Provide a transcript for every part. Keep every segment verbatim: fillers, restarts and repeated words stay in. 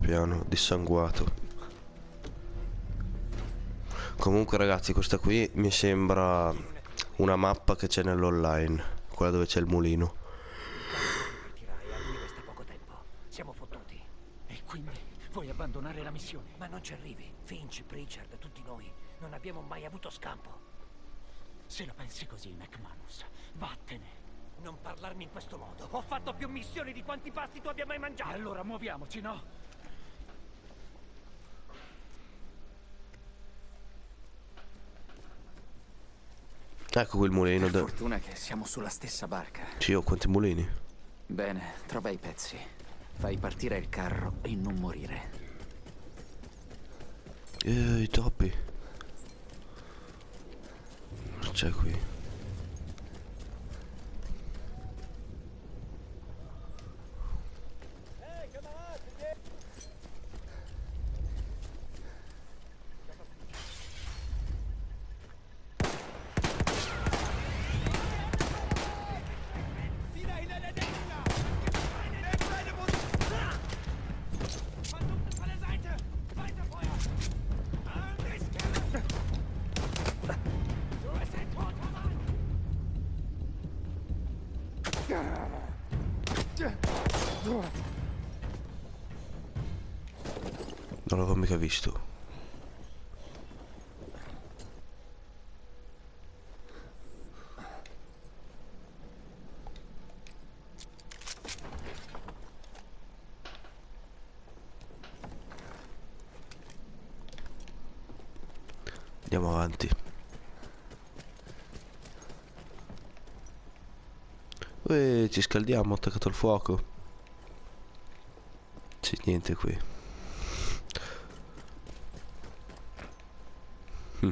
piano, dissanguato. Comunque ragazzi, questa qui mi sembra una mappa che c'è nell'online, quella dove c'è il mulino. E a lui resta poco tempo. Siamo fottuti. E quindi vuoi abbandonare la missione? Ma non ci arrivi. Finch, Pritchard, tutti noi. Non abbiamo mai avuto scampo. Se la pensi così, McManus, vattene. Non parlarmi in questo modo. Ho fatto più missioni di quanti pasti tu abbia mai mangiato. E allora muoviamoci, no? Ecco quel mulino. Per fortuna che siamo sulla stessa barca. Sì, ho quanti mulini? Bene, trova i pezzi. Fai partire il carro e non morire. Eh, i topi. Cosa c'è qui? Non l'avevo mica visto. Andiamo avanti. Uè, ci scaldiamo, ho attaccato il fuoco. C'è niente qui. Hm.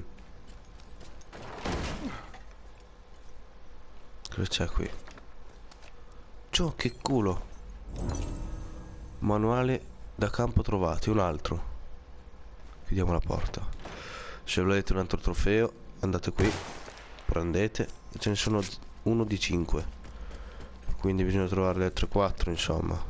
Cosa c'è qui? Ciò, che culo. Manuale da campo trovati, un altro. Chiudiamo la porta. Se volete un altro trofeo, andate qui, prendete. Ce ne sono uno di cinque. Quindi bisogna trovare le altre quattro, insomma.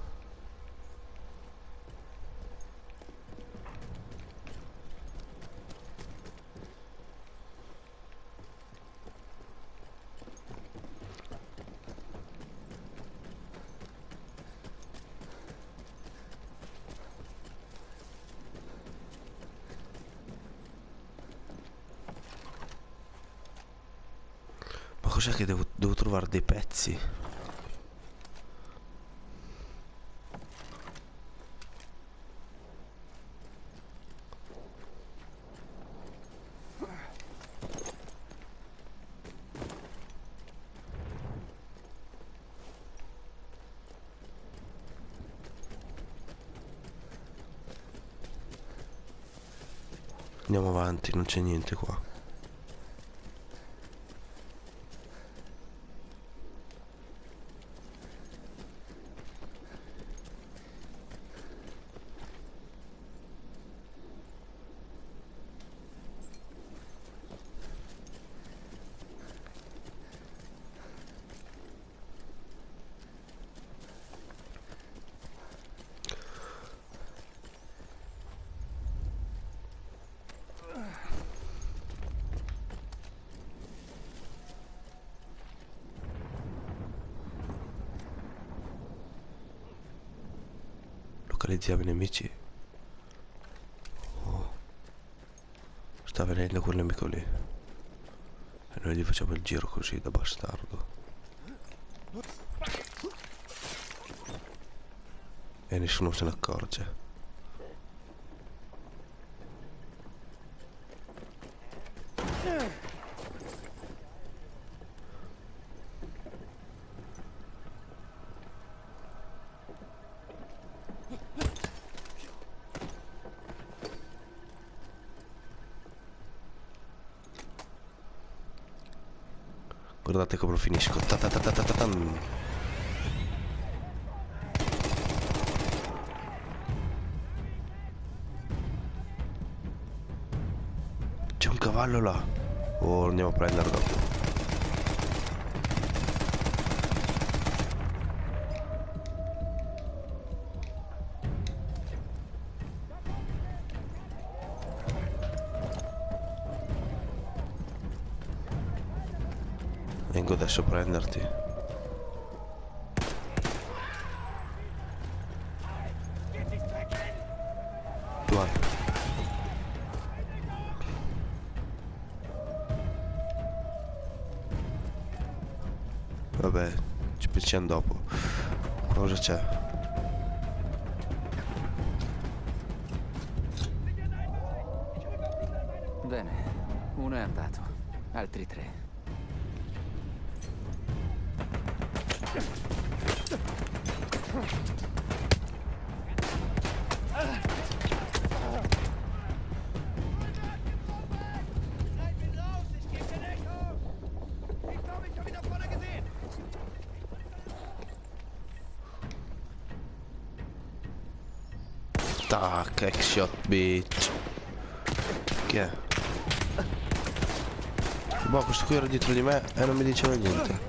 Ma cos'è che devo, devo trovare dei pezzi? Andiamo avanti, non c'è niente qua. Localizziamo i nemici. Oh. Sta venendo quel nemico lì. E noi gli facciamo il giro così da bastardo. E nessuno se ne accorge. Guardate come lo finisco. Ta ta ta ta ta ta tam. C'è un cavallo là. Oh, andiamo a prenderlo. Vengo adesso a prenderti. Vai. Vabbè, ci pensiamo dopo. Cosa c'è? Bene, uno è andato, altri tre. Tac, headshot, bitch. Chi è? Boh, questo qui era dietro di me e non mi diceva niente.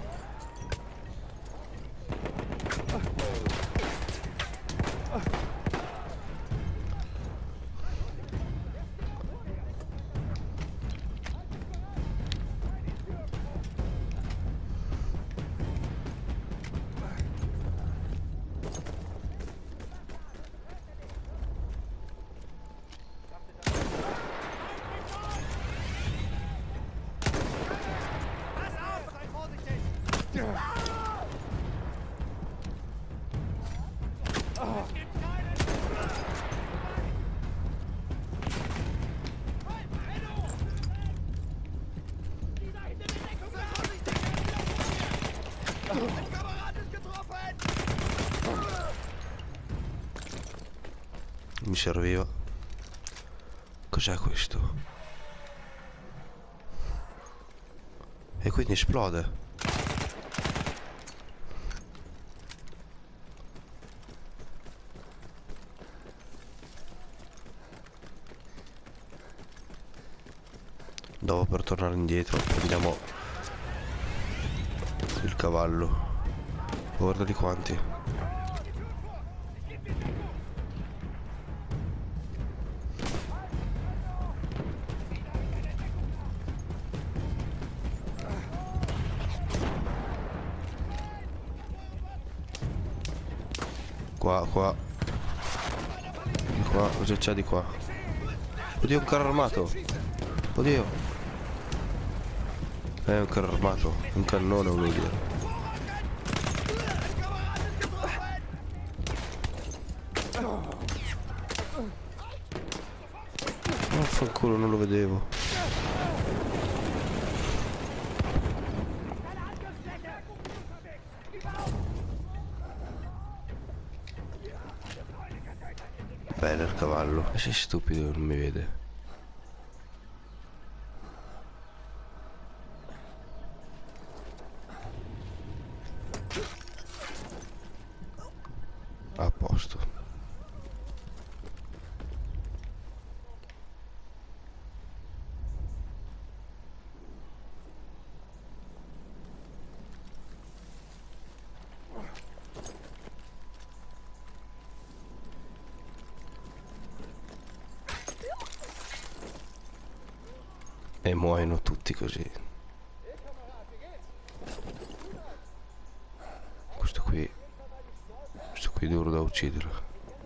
Mi serviva. Cos'è questo? E quindi esplode. Dopo, per tornare indietro prendiamo il cavallo. Guarda di quanti. Qua, qua. Di qua, cosa c'è di qua? Oddio, un carro armato. Oddio. È un carro armato. Un cannone, volevo dire. Vaffanculo, non lo vedevo. Bene il cavallo. Sei stupido, non mi vede. A posto. E muoiono tutti così. Questo qui Questo qui è duro da uccidere.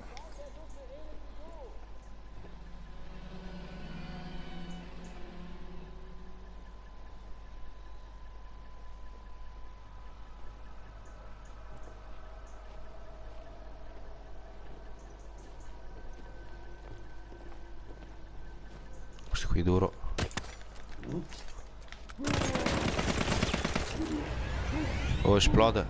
Questo qui è duro. Oh, esplode.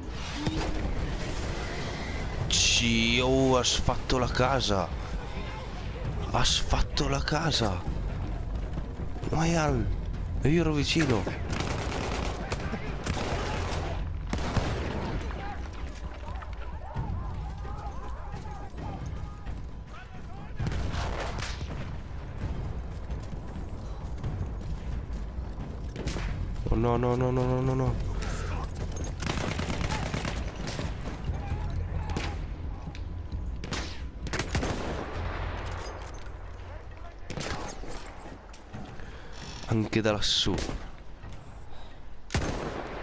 Ci, oh, ha sfatto la casa. Ha sfatto la casa. Mayan, e io ero vicino. Oh, no, no, no, no, no, no, no. Anche da lassù.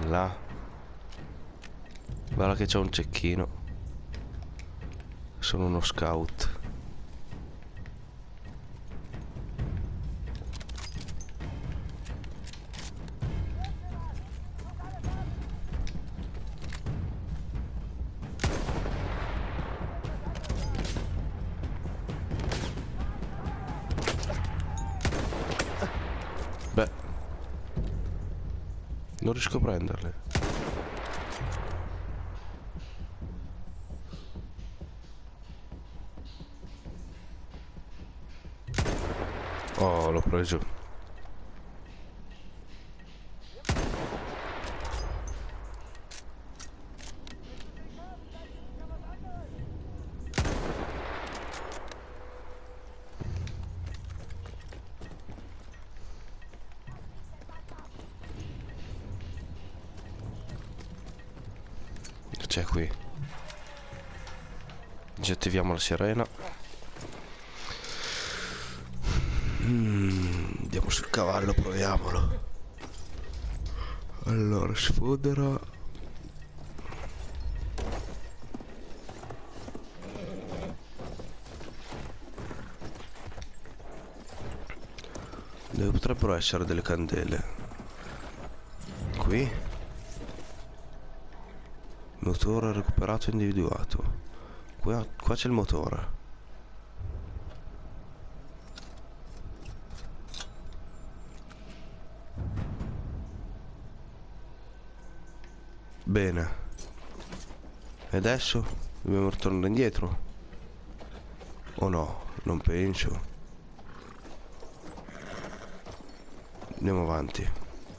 là. Guarda che c'è un cecchino. Sono uno scout. Beh, non riesco a prenderle. Oh, l'ho preso. C'è qui. Disattiviamo la sirena. Mm, andiamo sul cavallo, proviamolo. Allora, sfodera. Dove potrebbero essere delle candele? Qui. Motore recuperato e individuato. Qua, qua c'è il motore. Bene. E adesso dobbiamo tornare indietro? O no? Non penso. Andiamo avanti.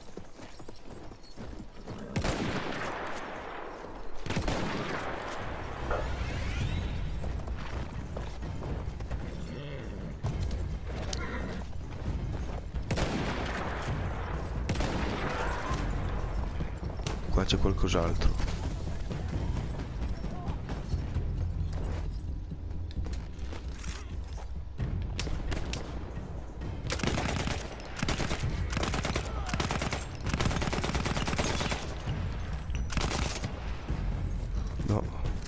Qua c'è qualcos'altro. No.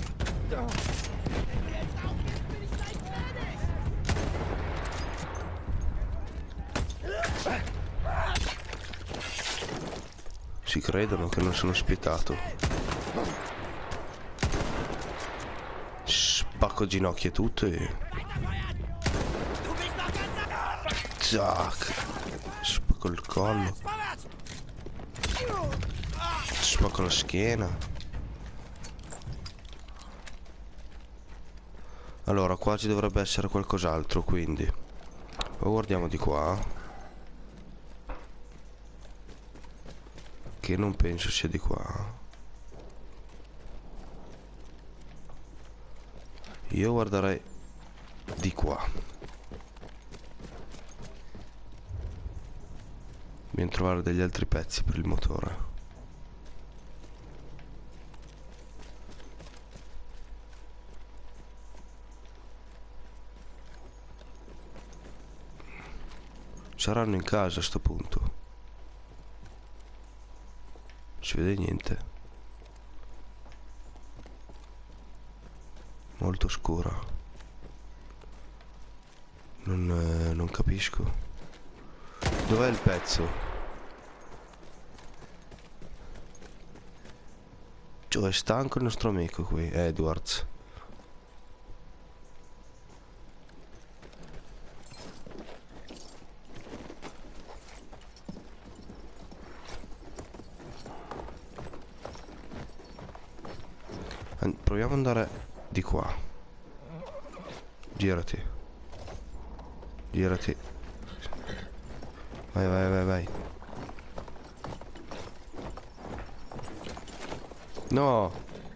Si credono che non sono spietato. Spacco ginocchia e tutto e... Zac. Spacco il collo. Spacco la schiena. Allora, qua ci dovrebbe essere qualcos'altro, quindi. Poi guardiamo di qua. Che non penso sia di qua. Io guarderei di qua. Dobbiamo trovare degli altri pezzi per il motore. Saranno in casa a sto punto. Non si vede niente. Molto scura. Non, eh, non capisco. Dov'è il pezzo? Cioè, è stanco il nostro amico qui, Edwards. Proviamo ad andare di qua. Girati. Girati. Vai, vai, vai, vai. No.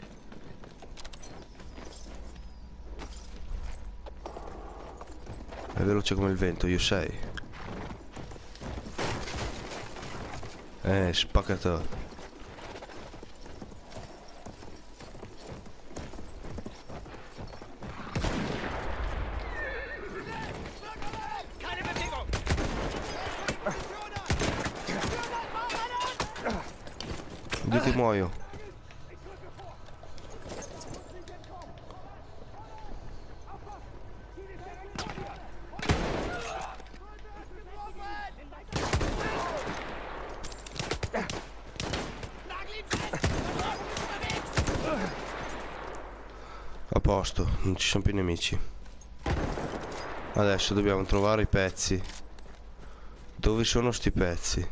È veloce come il vento, io sei. Eh, spaccatore. Oddio che muoio. A posto, non ci sono più nemici. Adesso dobbiamo trovare i pezzi. Dove sono sti pezzi?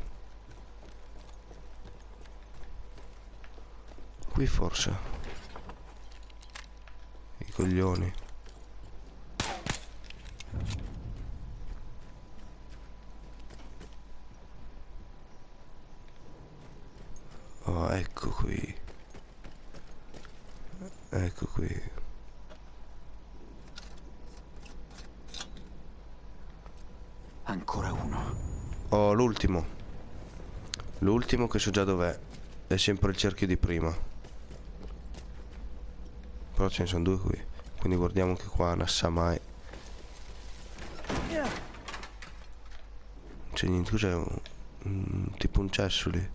Qui forse. I coglioni. Oh, ecco qui. Ecco qui. Ancora uno. Oh, l'ultimo. L'ultimo che so già dov'è. È sempre il cerchio di prima. Però ce ne sono due qui. Quindi guardiamo che qua non sa mai. C'è niente, cos'è? Un, un, tipo un cesso lì.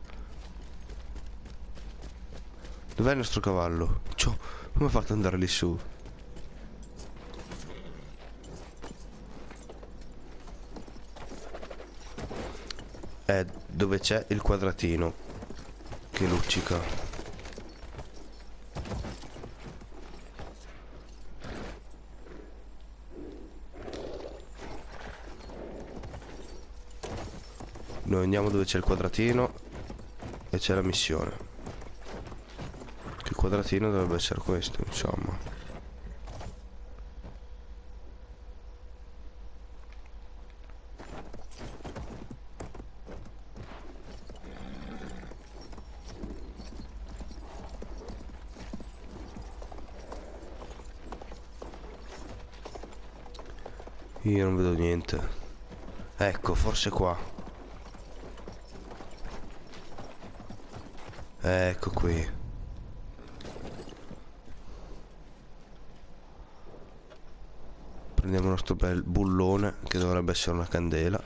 Dov'è il nostro cavallo? Ciò, come ha fatto ad andare lì su? È dove c'è il quadratino che luccica. Noi andiamo dove c'è il quadratino e c'è la missione. Il quadratino dovrebbe essere questo, insomma. Io non vedo niente. Ecco, forse qua. Ecco qui. Prendiamo il nostro bel bullone che dovrebbe essere una candela.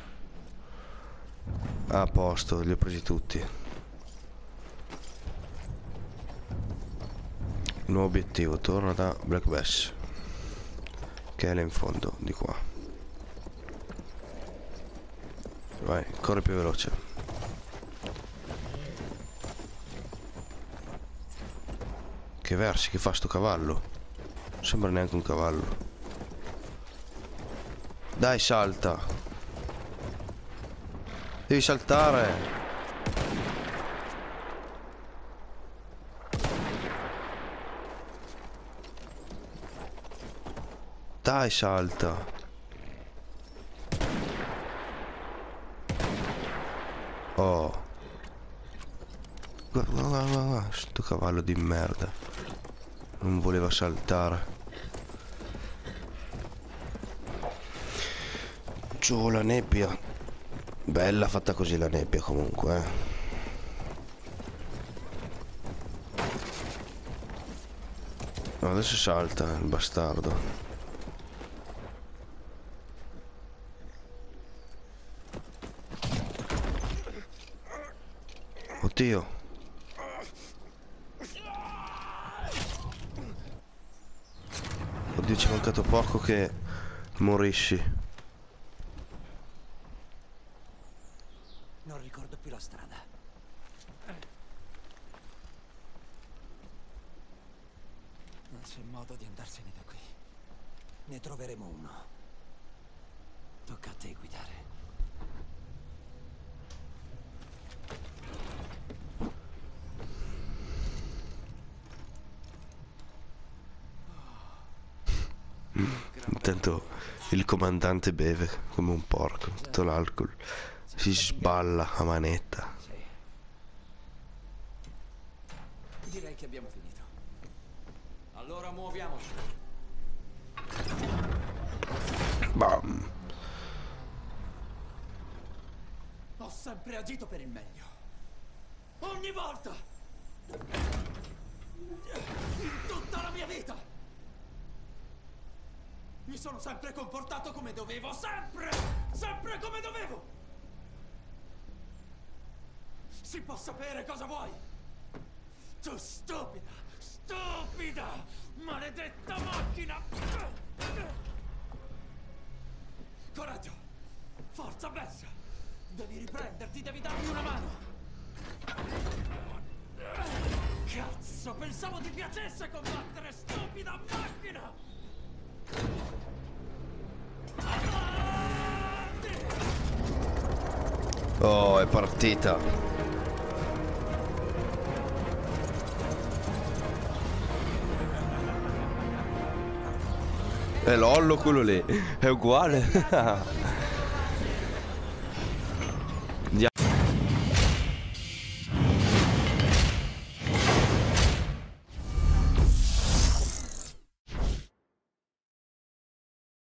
A posto, li ho presi tutti. Nuovo obiettivo, torna da Black Bass, che è là in fondo, di qua. Vai, corri più veloce. Che versi che fa sto cavallo? Non sembra neanche un cavallo. Dai, salta. Devi saltare. Dai, salta. Oh. Guarda, guarda, guarda, guarda, sto cavallo di merda. Non voleva saltare. Giù la nebbia. Bella fatta così la nebbia comunque, eh. No, adesso salta il bastardo. Oddio. Oddio, ci è mancato poco che morisci. Non ricordo più la strada. Non c'è modo di andarsene da qui. Ne troveremo uno. Tocca a te guidare. Intanto il comandante beve come un porco tutto l'alcol, si sballa a manetta. Sì. Direi che abbiamo finito. Allora muoviamoci. Bam. Ho sempre agito per il meglio. Ogni volta! In tutta la mia vita! Mi sono sempre comportato come dovevo, sempre! Sempre come dovevo! Si può sapere cosa vuoi? Tu stupida! Stupida! Maledetta macchina! Coraggio! Forza, Bess! Devi riprenderti, devi darmi una mano! Cazzo, pensavo ti piacesse combattere, stupida macchina! Avanti! Oh, è partita. È Lollo quello lì. È uguale.